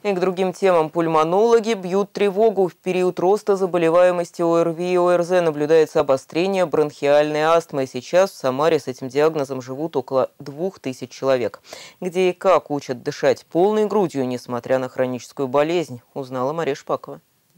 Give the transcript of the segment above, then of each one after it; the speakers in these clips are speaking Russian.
И к другим темам. Пульмонологи бьют тревогу. В период роста заболеваемости ОРВИ и ОРЗ наблюдается обострение бронхиальной астмы. Сейчас в Самаре с этим диагнозом живут около 2000 человек. Где и как учат дышать полной грудью, несмотря на хроническую болезнь, узнала Мария Шпакова.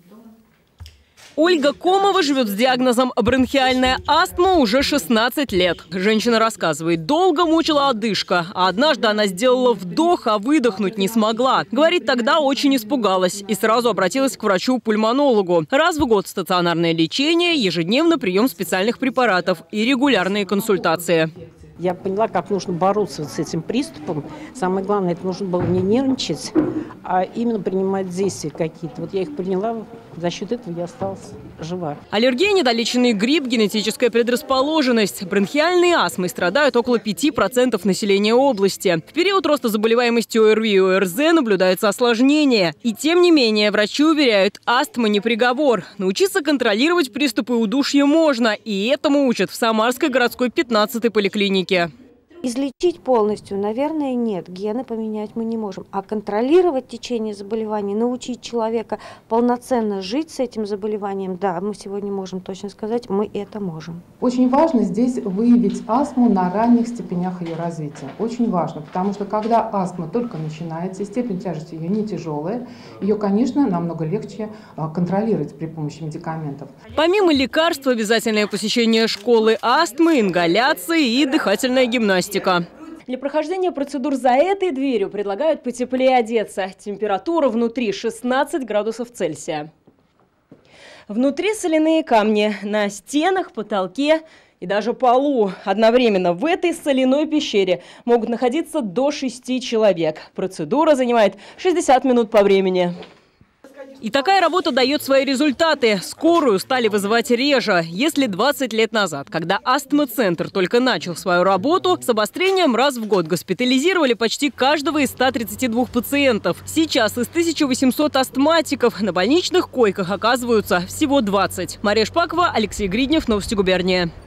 Ольга Комова живет с диагнозом бронхиальная астма уже 16 лет. Женщина рассказывает, долго мучила одышка, а однажды она сделала вдох, а выдохнуть не смогла. Говорит, тогда очень испугалась и сразу обратилась к врачу-пульмонологу. Раз в год стационарное лечение, ежедневно прием специальных препаратов и регулярные консультации. Я поняла, как нужно бороться с этим приступом. Самое главное, это нужно было не нервничать, а именно принимать действия какие-то. Вот я их приняла, за счет этого я осталась жива. Аллергия, недолеченный грипп, генетическая предрасположенность. Бронхиальной астмой страдают около 5% населения области. В период роста заболеваемости ОРВИ и ОРЗ наблюдаются осложнения. И тем не менее, врачи уверяют, астма не приговор. Научиться контролировать приступы удушья можно. И этому учат в Самарской городской 15-й поликлинике. Излечить полностью, наверное, нет. Гены поменять мы не можем. А контролировать течение заболеваний, научить человека полноценно жить с этим заболеванием, да, мы сегодня можем точно сказать, мы это можем. Очень важно здесь выявить астму на ранних степенях ее развития. Очень важно, потому что когда астма только начинается, степень тяжести ее не тяжелая, ее, конечно, намного легче контролировать при помощи медикаментов. Помимо лекарств, обязательное посещение школы астмы, ингаляции и дыхательная гимнастика. Для прохождения процедур за этой дверью предлагают потеплее одеться. Температура внутри 16 градусов Цельсия. Внутри соляные камни. На стенах, потолке и даже полу. Одновременно в этой соляной пещере могут находиться до 6 человек. Процедура занимает 60 минут по времени. И такая работа дает свои результаты. Скорую стали вызывать реже. Если 20 лет назад, когда астма-центр только начал свою работу, с обострением раз в год госпитализировали почти каждого из 132 пациентов. Сейчас из 1800 астматиков на больничных койках оказываются всего 20. Мария Шпакова, Алексей Гриднев, Новости губернии.